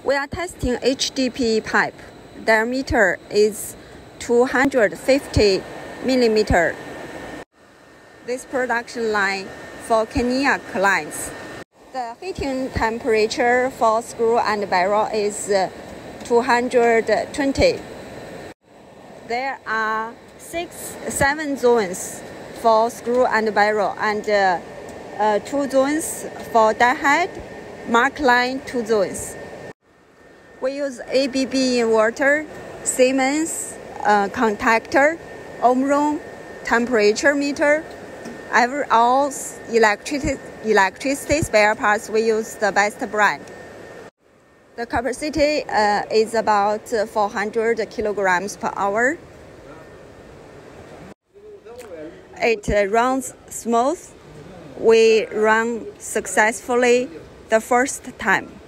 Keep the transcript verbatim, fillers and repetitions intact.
We are testing H D P pipe. Diameter is two hundred fifty millimeters. This production line for Kenya clients. The heating temperature for screw and barrel is two hundred twenty. There are six, seven zones for screw and barrel, and uh, uh, two zones for die head, mark line, two zones. We use A B B inverter, Siemens uh, contactor, Omron temperature meter. Every all electricity electricity spare parts, we use the best brand. The capacity uh, is about four hundred kilograms per hour. It uh, runs smooth. We run successfully the first time.